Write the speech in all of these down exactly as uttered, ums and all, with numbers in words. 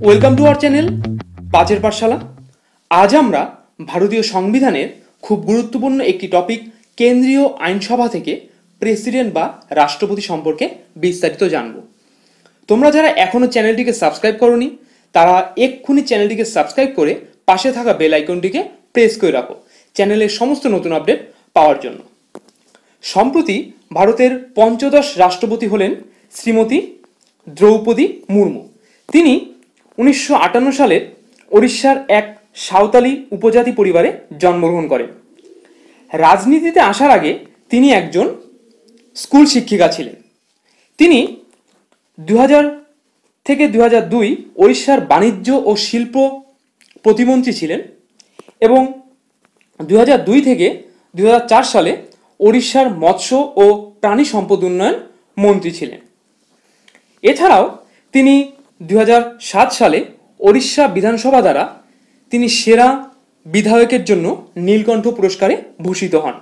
Welcome to our channel পাঁচের পাঠশালা। আজ আমরা ভারতীয় সংবিধানের খুব গুরুত্বপূর্ণ একটি টপিক কেন্দ্রীয় আইনসভা থেকে প্রেসিডেন্ট বা রাষ্ট্রপতি সম্পর্কে বিস্তারিত জানব। তোমরা যারা এখনো চ্যানেলটিকে সাবস্ক্রাইব করোনি তারা এক্ষুনি চ্যানেলটিকে সাবস্ক্রাইব করে পাশে থাকা বেল আইকনটিকে প্রেস করে রাখো চ্যানেলের সমস্ত নতুন আপডেট পাওয়ার জন্য। সম্প্রতি ভারতের পঞ্চদশ রাষ্ট্রপতি হলেন শ্রীমতী দ্রৌপদী মুর্মু। তিনি উনিশশো আটান্ন সালে ওড়িশার এক সাঁওতালি উপজাতি পরিবারে জন্মগ্রহণ করেন। রাজনীতিতে আসার আগে তিনি একজন স্কুল শিক্ষিকা ছিলেন। তিনি দু হাজার থেকে দু হাজার দুই ওড়িশার বাণিজ্য ও শিল্প প্রতিমন্ত্রী ছিলেন এবং দু হাজার দুই থেকে দু হাজার চার সালে ওড়িশার মৎস্য ও প্রাণী সম্পদ উন্নয়ন মন্ত্রী ছিলেন। এছাড়াও তিনি দু হাজার সাত সালে ওড়িশা বিধানসভা দ্বারা তিনি সেরা বিধায়কের জন্য নীলকণ্ঠ পুরস্কারে ভূষিত হন।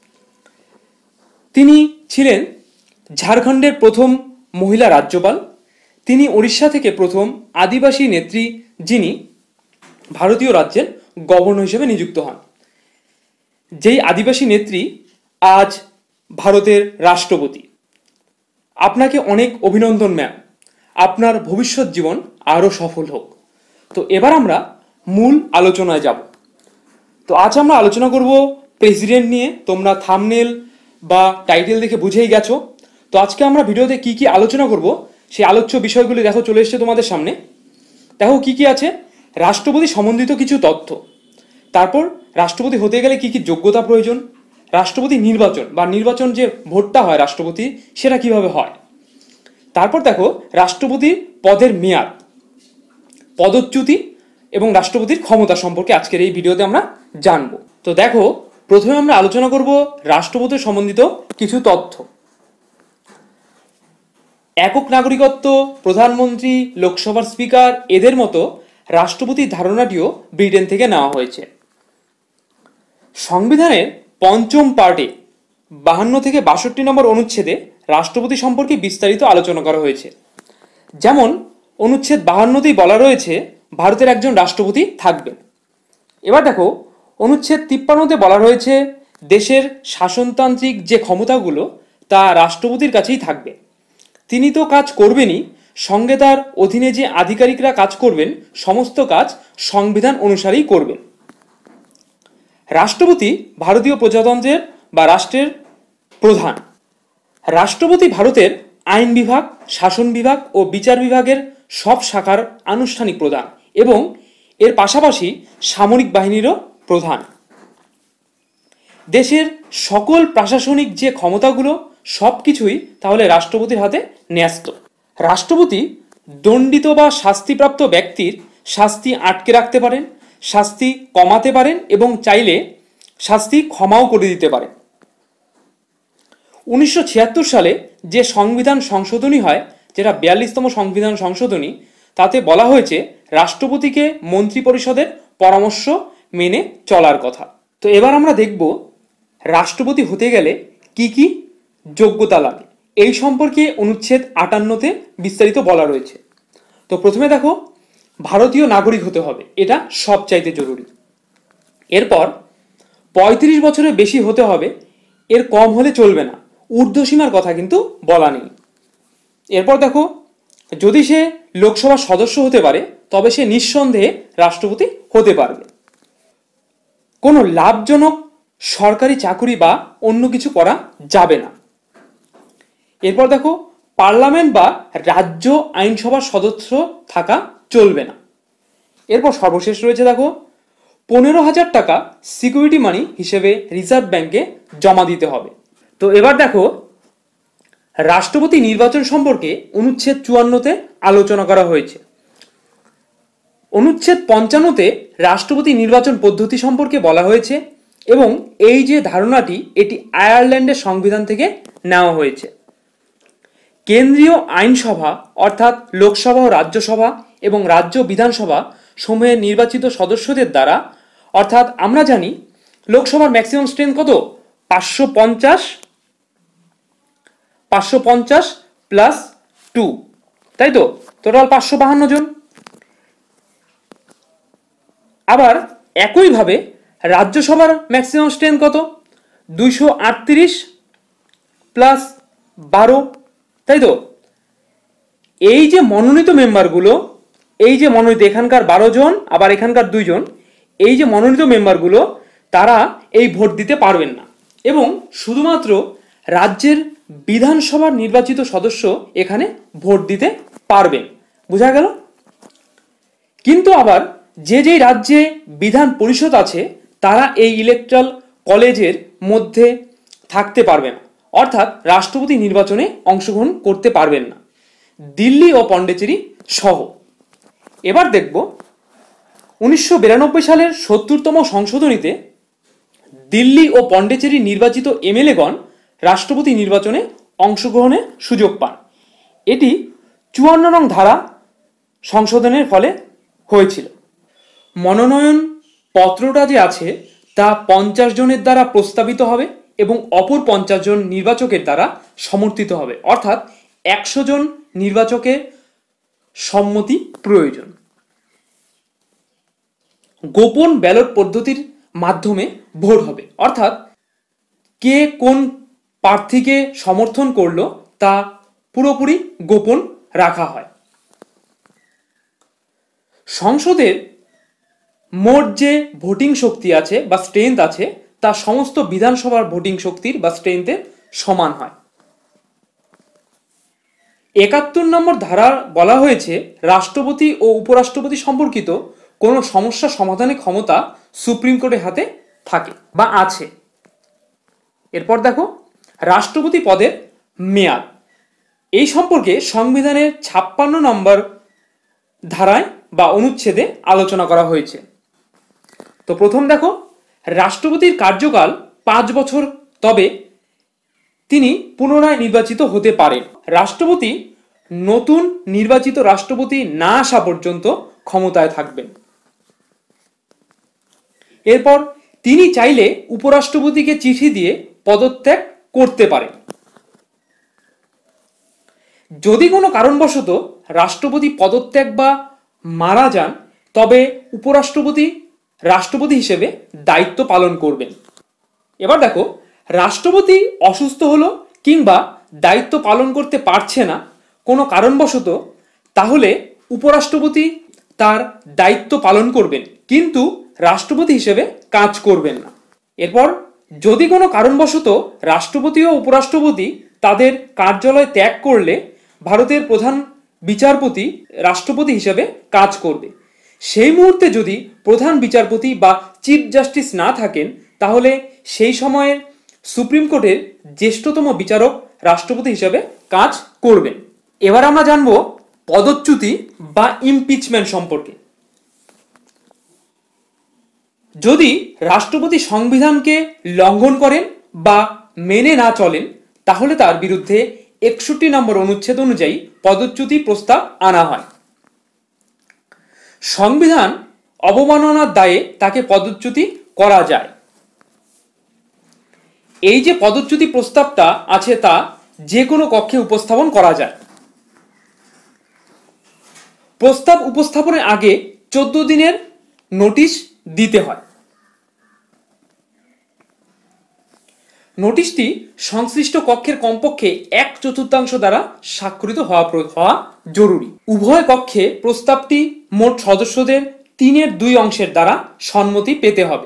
তিনি ছিলেন ঝাড়খণ্ডের প্রথম মহিলা রাজ্যপাল। তিনি ওড়িশা থেকে প্রথম আদিবাসী নেত্রী যিনি ভারতীয় রাজ্যের গভর্নর হিসেবে নিযুক্ত হন। যেই আদিবাসী নেত্রী আজ ভারতের রাষ্ট্রপতি। আপনাকে অনেক অভিনন্দন ম্যাম, আপনার ভবিষ্যৎ জীবন আরও সফল হোক। তো এবার আমরা মূল আলোচনায় যাব। তো আজ আমরা আলোচনা করব প্রেসিডেন্ট নিয়ে। তোমরা থাম্বনেল বা টাইটেল দেখে বুঝেই গেছো। তো আজকে আমরা ভিডিওতে কি কি আলোচনা করব সেই আলোচ্য বিষয়গুলি দেখো চলে এসছে তোমাদের সামনে। দেখো কি কি আছে। রাষ্ট্রপতি সম্বন্ধিত কিছু তথ্য, তারপর রাষ্ট্রপতি হতে গেলে কি কি যোগ্যতা প্রয়োজন, রাষ্ট্রপতি নির্বাচন বা নির্বাচন যে ভোটটা হয় রাষ্ট্রপতি সেটা কিভাবে হয়, তারপর দেখো রাষ্ট্রপতির পদের মেয়াদ, পদচ্যুতি এবং রাষ্ট্রপতির ক্ষমতা সম্পর্কে আজকের এই ভিডিওতে আমরা জানবো। তো দেখো প্রথমে আমরা আলোচনা করব রাষ্ট্রপতি সম্বন্ধিত কিছু তথ্য। একক নাগরিকত্ব, প্রধানমন্ত্রী, লোকসভার স্পিকার এদের মতো রাষ্ট্রপতির ধারণাটিও ব্রিটেন থেকে নেওয়া হয়েছে। সংবিধানের পঞ্চম পার্টে বাহান্ন থেকে বাষট্টি নম্বর অনুচ্ছেদে রাষ্ট্রপতি সম্পর্কে বিস্তারিত আলোচনা করা হয়েছে। যেমন অনুচ্ছেদ বাহান্নতেই বলা রয়েছে ভারতের একজন রাষ্ট্রপতি থাকবেন। এবার দেখো অনুচ্ছেদ তিপ্পান্নতে বলা রয়েছে দেশের শাসনতান্ত্রিক যে ক্ষমতাগুলো তা রাষ্ট্রপতির কাছেই থাকবে। তিনি তো কাজ করবেনই, সঙ্গে তার অধীনে যে আধিকারিকরা কাজ করবেন সমস্ত কাজ সংবিধান অনুসারেই করবেন। রাষ্ট্রপতি ভারতীয় প্রজাতন্ত্রের বা রাষ্ট্রের প্রধান। রাষ্ট্রপতি ভারতের আইন বিভাগ, শাসন বিভাগ ও বিচার বিভাগের সব শাখার আনুষ্ঠানিক প্রধান এবং এর পাশাপাশি সামরিক বাহিনীরও প্রধান। দেশের সকল প্রশাসনিক যে ক্ষমতাগুলো সব কিছুই তাহলে রাষ্ট্রপতির হাতে ন্যস্ত। রাষ্ট্রপতি দণ্ডিত বা শাস্তিপ্রাপ্ত ব্যক্তির শাস্তি আটকে রাখতে পারেন, শাস্তি কমাতে পারেন এবং চাইলে শাস্তি ক্ষমাও করে দিতে পারেন। উনিশশো ছিয়াত্তর সালে যে সংবিধান সংশোধনী হয়, যেটা বিয়াল্লিশতম সংবিধান সংশোধনী, তাতে বলা হয়েছে রাষ্ট্রপতিকে মন্ত্রিপরিষদের পরামর্শ মেনে চলার কথা। তো এবার আমরা দেখব রাষ্ট্রপতি হতে গেলে কি কি যোগ্যতা লাগে এই সম্পর্কে অনুচ্ছেদ আটান্নতে বিস্তারিত বলা রয়েছে। তো প্রথমে দেখো ভারতীয় নাগরিক হতে হবে, এটা সবচাইতে জরুরি। এরপর পঁয়ত্রিশ বছরের বেশি হতে হবে, এর কম হলে চলবে না, ঊর্ধ্বসীমার কথা কিন্তু বলা নেই। এরপর দেখো যদি সে লোকসভার সদস্য হতে পারে তবে সে নিঃসন্দেহে রাষ্ট্রপতি হতে পারবে। কোনো লাভজনক সরকারি চাকুরি বা অন্য কিছু করা যাবে না। এরপর দেখো পার্লামেন্ট বা রাজ্য আইনসভার সদস্য থাকা চলবে না। এরপর সর্বশেষ রয়েছে দেখো পনেরো হাজার টাকা সিকিউরিটি মানি হিসেবে রিজার্ভ ব্যাংকে জমা দিতে হবে। তো এবার দেখো রাষ্ট্রপতি নির্বাচন সম্পর্কে অনুচ্ছেদ চুয়ান্নতে আলোচনা করা হয়েছে। অনুচ্ছেদ পঞ্চান্নতে রাষ্ট্রপতি নির্বাচন পদ্ধতি সম্পর্কে বলা হয়েছে এবং এই যে ধারণাটি এটি আয়ারল্যান্ডের সংবিধান থেকে নেওয়া হয়েছে। কেন্দ্রীয় আইনসভা অর্থাৎ লোকসভা ও রাজ্যসভা এবং রাজ্য বিধানসভা সমূহের নির্বাচিত সদস্যদের দ্বারা, অর্থাৎ আমরা জানি লোকসভার ম্যাক্সিমাম স্ট্রেংথ কত, পাঁচশো পঞ্চাশ পাঁচশো পঞ্চাশ প্লাস টু, তাই তো টোটাল পাঁচশো বাহান্ন জন। আবার একইভাবে রাজ্যসভার ম্যাক্সিমাম স্ট্রেংথ কত? দুইশো আটত্রিশ প্লাস বারো, তাই তো? এই যে মনোনীত মেম্বারগুলো, এই যে মনোনীত এখানকার বারো জন আবার এখানকার দুইজন, এই যে মনোনীত মেম্বারগুলো তারা এই ভোট দিতে পারবেন না এবং শুধুমাত্র রাজ্যের বিধানসভার নির্বাচিত সদস্য এখানে ভোট দিতে পারবেন। বোঝা গেল? কিন্তু আবার যে যেই রাজ্যে বিধান পরিষদ আছে তারা এই ইলেকট্রাল কলেজের মধ্যে থাকতে পারবে না, অর্থাৎ রাষ্ট্রপতি নির্বাচনে অংশগ্রহণ করতে পারবেন না, দিল্লি ও পন্ডিচেরি সহ। এবার দেখব উনিশশো বিরানব্বই সালের সত্তরতম সংশোধনীতে দিল্লি ও পন্ডিচেরি নির্বাচিত এমএলএগণ রাষ্ট্রপতি নির্বাচনে অংশগ্রহণের সুযোগ পান। এটি চুয়ান্ন নং ধারা সংশোধনের ফলে হয়েছিল। মনোনয়ন পত্রটা যে আছে তা পঞ্চাশ জনের দ্বারা প্রস্তাবিত হবে এবং অপর পঞ্চাশ জন নির্বাচকের দ্বারা সমর্থিত হবে, অর্থাৎ একশো জন নির্বাচকের সম্মতি প্রয়োজন। গোপন ব্যালট পদ্ধতির মাধ্যমে ভোট হবে, অর্থাৎ কে কোন প্রার্থীকে সমর্থন করলো তা পুরোপুরি গোপন রাখা হয়। সংসদের মোট যে ভোটিং শক্তি আছে বা স্ট্রেংথ আছে তা সমস্ত বিধানসভার ভোটিং শক্তির বা স্ট্রেংথের সমান হয়। একাত্তর নম্বর ধারা বলা হয়েছে রাষ্ট্রপতি ও উপরাষ্ট্রপতি সম্পর্কিত কোনো সমস্যা সমাধানের ক্ষমতা সুপ্রিম কোর্টের হাতে থাকে বা আছে। এরপর দেখো রাষ্ট্রপতি পদের মেয়াদ, এই সম্পর্কে সংবিধানের ছাপ্পান্ন নম্বর ধারায় বা অনুচ্ছেদে আলোচনা করা হয়েছে। তো প্রথম দেখো রাষ্ট্রপতির কার্যকাল পাঁচ বছর, তবে তিনি পুনরায় নির্বাচিত হতে পারেন। রাষ্ট্রপতি নতুন নির্বাচিত রাষ্ট্রপতি না আসা পর্যন্ত ক্ষমতায় থাকবেন। এরপর তিনি চাইলে উপরাষ্ট্রপতিকে চিঠি দিয়ে পদত্যাগ করতে পারেন। যদি কোনো কারণবশত রাষ্ট্রপতি পদত্যাগ বা মারা যান তবে উপরাষ্ট্রপতি রাষ্ট্রপতি হিসেবে দায়িত্ব পালন করবেন। এবার দেখো রাষ্ট্রপতি অসুস্থ হলো কিংবা দায়িত্ব পালন করতে পারছে না কোনো কারণবশত, তাহলে উপরাষ্ট্রপতি তার দায়িত্ব পালন করবেন কিন্তু রাষ্ট্রপতি হিসেবে কাজ করবেন না। এরপর যদি কোনো কারণবশত রাষ্ট্রপতি ও উপরাষ্ট্রপতি তাদের কার্যালয় ত্যাগ করলে ভারতের প্রধান বিচারপতি রাষ্ট্রপতি হিসেবে কাজ করবে। সেই মুহূর্তে যদি প্রধান বিচারপতি বা চিফ জাস্টিস না থাকেন তাহলে সেই সময়ের সুপ্রিম কোর্টের জ্যেষ্ঠতম বিচারক রাষ্ট্রপতি হিসেবে কাজ করবেন। এবার আমরা জানব পদচ্যুতি বা ইমপিচমেন্ট সম্পর্কে। যদি রাষ্ট্রপতি সংবিধানকে লঙ্ঘন করেন বা মেনে না চলেন তাহলে তার বিরুদ্ধে একষট্টি নম্বর অনুচ্ছেদ অনুযায়ী পদচ্যুতি প্রস্তাব আনা হয়। সংবিধান অবমাননার দায়ে তাকে পদচ্যুতি করা যায়। এই যে পদচ্যুতি প্রস্তাবটা আছে তা যে কোনো কক্ষে উপস্থাপন করা যায়। প্রস্তাব উপস্থাপনের আগে চোদ্দ দিনের নোটিশ দিতে হয়। নোটিশটি সংশ্লিষ্ট কক্ষের কমপক্ষে এক চতুর্থাংশ দ্বারা স্বাক্ষরিত হওয়া হওয়া জরুরি। উভয় কক্ষে প্রস্তাবটি মোট সদস্যদের তিনের দুই অংশের দ্বারা সম্মতি পেতে হবে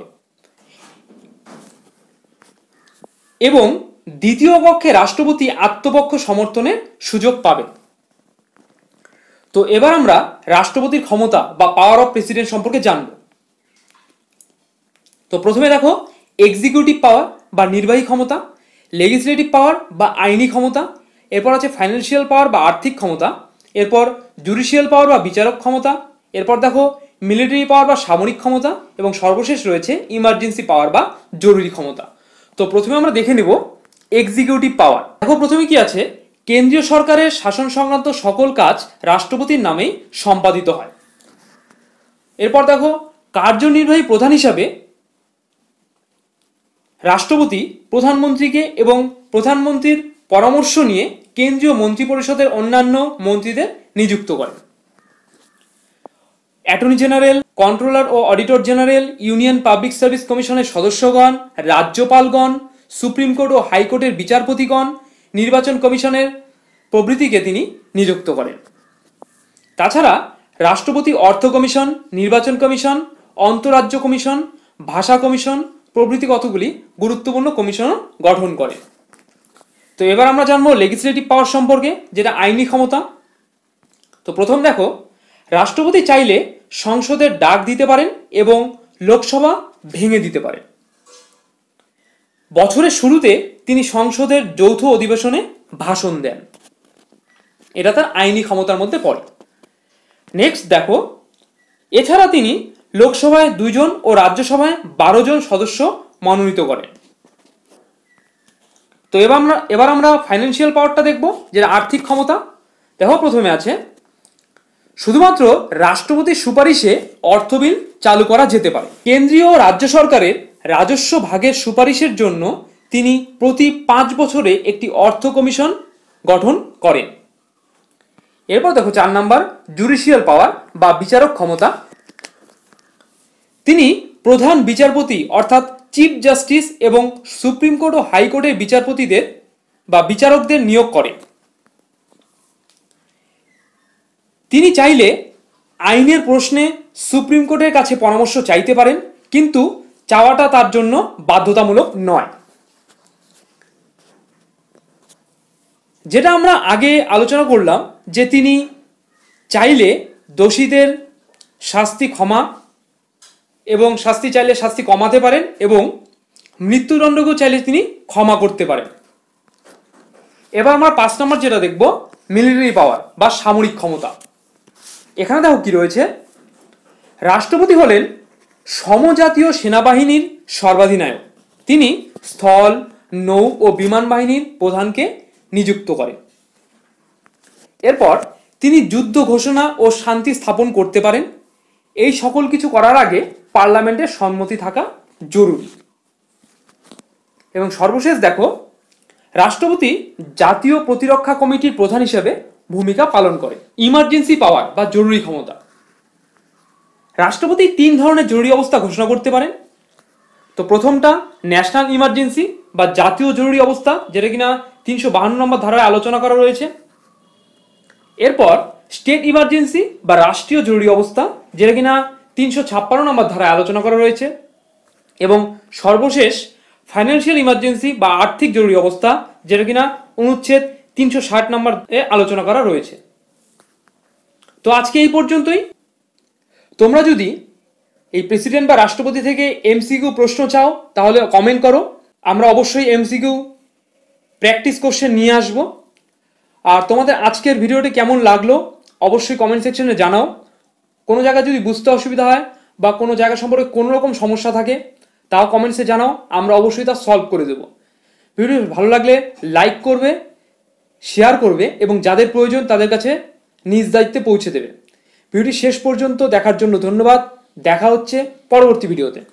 এবং দ্বিতীয় কক্ষে রাষ্ট্রপতি আত্মপক্ষ সমর্থনের সুযোগ পাবেন। তো এবার আমরা রাষ্ট্রপতির ক্ষমতা বা পাওয়ার অফ প্রেসিডেন্ট সম্পর্কে জানব। তো প্রথমে দেখো এক্সিকিউটিভ পাওয়ার বা নির্বাহী ক্ষমতা, লেজিসলেটিভ পাওয়ার বা আইনি ক্ষমতা, এরপর আছে ফাইন্যান্সিয়াল পাওয়ার বা আর্থিক ক্ষমতা, এরপর জুডিশিয়াল পাওয়ার বা বিচারক ক্ষমতা, এরপর দেখো মিলিটারি পাওয়ার বা সামরিক ক্ষমতা এবং সর্বশেষ রয়েছে ইমার্জেন্সি পাওয়ার বা জরুরি ক্ষমতা। তো প্রথমে আমরা দেখে নেব এক্সিকিউটিভ পাওয়ার। দেখো প্রথমে কি আছে, কেন্দ্রীয় সরকারের শাসন সংক্রান্ত সকল কাজ রাষ্ট্রপতির নামেই সম্পাদিত হয়। এরপর দেখো কার্যনির্বাহী প্রধান হিসাবে রাষ্ট্রপতি প্রধানমন্ত্রীকে এবং প্রধানমন্ত্রীর পরামর্শ নিয়ে কেন্দ্রীয় মন্ত্রিপরিষদের অন্যান্য মন্ত্রীদের নিযুক্ত করেন। অ্যাটর্নি জেনারেল কন্ট্রোলার ও auditor general, union public service কমিশনের সদস্যগণ, রাজ্যপালগণ, সুপ্রিম কোর্ট ও হাইকোর্টের বিচারপতিগণ, নির্বাচন কমিশনের প্রভৃতিকে তিনি নিযুক্ত করেন। তাছাড়া রাষ্ট্রপতি অর্থ কমিশন, নির্বাচন কমিশন, অন্তরাজ্য কমিশন, ভাষা কমিশন প্রভৃতি কতগুলি গুরুত্বপূর্ণ কমিশন গঠন করে। তো এবার আমরা জানবো লেজিসলেটিভ পাওয়ার সম্পর্কে, যেটা আইনি ক্ষমতা। তো প্রথম দেখো, রাষ্ট্রপতি চাইলে সংসদের ডাক দিতে পারেন এবং লোকসভা ভেঙে দিতে পারেন। বছরের শুরুতে তিনি সংসদের যৌথ অধিবেশনে ভাষণ দেন, এটা তার আইনি ক্ষমতার মধ্যে পড়ে। নেক্সট দেখো, এছাড়া তিনি লোকসভায় দুইজন ও রাজ্যসভায় বারো জন সদস্য মনোনীত করেন। তো এবার আমরা এবার আমরা ফাইন্যান্সিয়াল পাওয়ারটা দেখব, যেটা আর্থিক ক্ষমতা। দেখো প্রথমে আছে, শুধুমাত্র রাষ্ট্রপতির সুপারিশে অর্থ বিল চালু করা যেতে পারে। কেন্দ্রীয় রাজ্য সরকারের রাজস্ব ভাগের সুপারিশের জন্য তিনি প্রতি পাঁচ বছরে একটি অর্থ কমিশন গঠন করেন। এরপর দেখো চার নাম্বার, জুডিশিয়াল পাওয়ার বা বিচারক ক্ষমতা। তিনি প্রধান বিচারপতি অর্থাৎ চিফ জাস্টিস এবং সুপ্রিম কোর্ট ও হাইকোর্টের বিচারপতিদের বা বিচারকদের নিয়োগ করেন। তিনি চাইলে আইনের প্রশ্নে সুপ্রিম কোর্টের কাছে পরামর্শ চাইতে পারেন, কিন্তু চাওয়াটা তার জন্য বাধ্যতামূলক নয়। যেটা আমরা আগে আলোচনা করলাম যে তিনি চাইলে দোষীদের শাস্তি ক্ষমা এবং শাস্তি চাইলে শাস্তি কমাতে পারেন এবং মৃত্যুদণ্ডকেও চাইলে তিনি ক্ষমা করতে পারেন। এবার আমরা পাঁচ নম্বর যেটা দেখব, মিলিটারি পাওয়ার বা সামরিক ক্ষমতা। এখানে দেখো কি রয়েছে, রাষ্ট্রপতি হলেন সমজাতীয় সেনাবাহিনীর সর্বাধিনায়ক। তিনি স্থল, নৌ ও বিমান বাহিনীর প্রধানকে নিযুক্ত করেন। এরপর তিনি যুদ্ধ ঘোষণা ও শান্তি স্থাপন করতে পারেন। এই সকল কিছু করার আগে পার্লামেন্টের সম্মতি থাকা জরুরি। এবং সর্বশেষ দেখো, রাষ্ট্রপতি জাতীয় প্রতিরক্ষা কমিটির প্রধান হিসেবে ভূমিকা পালন করে। ইমার্জেন্সি পাওয়ার বা জরুরি ক্ষমতা। রাষ্ট্রপতি তিন ধরনের জরুরি অবস্থা ঘোষণা করতে পারেন। তো প্রথমটা ন্যাশনাল ইমার্জেন্সি বা জাতীয় জরুরি অবস্থা, যেটা কিনা তিনশো বাহান্ন নম্বর ধারায় আলোচনা করা রয়েছে। এরপর স্টেট ইমার্জেন্সি বা রাষ্ট্রীয় জরুরি অবস্থা, যেটা কিনা তিনশো ছাপ্পান্ন নম্বর ধারায় আলোচনা করা রয়েছে। এবং সর্বশেষ ফাইন্যান্সিয়াল ইমার্জেন্সি বা আর্থিক জরুরি অবস্থা, যেটা কিনা অনুচ্ছেদ তিনশো ষাট নম্বরে আলোচনা করা রয়েছে। তো আজকে এই পর্যন্তই। তোমরা যদি এই প্রেসিডেন্ট বা রাষ্ট্রপতি থেকে এমসিকিউ প্রশ্ন চাও তাহলে কমেন্ট করো, আমরা অবশ্যই এমসিকিউ প্র্যাকটিস কোশ্চেন নিয়ে আসবো। আর তোমাদের আজকের ভিডিওটি কেমন লাগলো অবশ্যই কমেন্ট সেকশনে জানাও। কোনো জায়গায় যদি বুঝতে অসুবিধা হয় বা কোনো জায়গা সম্পর্কে কোনো রকম সমস্যা থাকে তাও কমেন্টসে জানাও, আমরা অবশ্যই তা সলভ করে দেবো। ভিডিও ভালো লাগলে লাইক করবে, শেয়ার করবে এবং যাদের প্রয়োজন তাদের কাছে নিজ দায়িত্বে পৌঁছে দেবে। ভিডিওটি শেষ পর্যন্ত দেখার জন্য ধন্যবাদ। দেখা হচ্ছে পরবর্তী ভিডিওতে।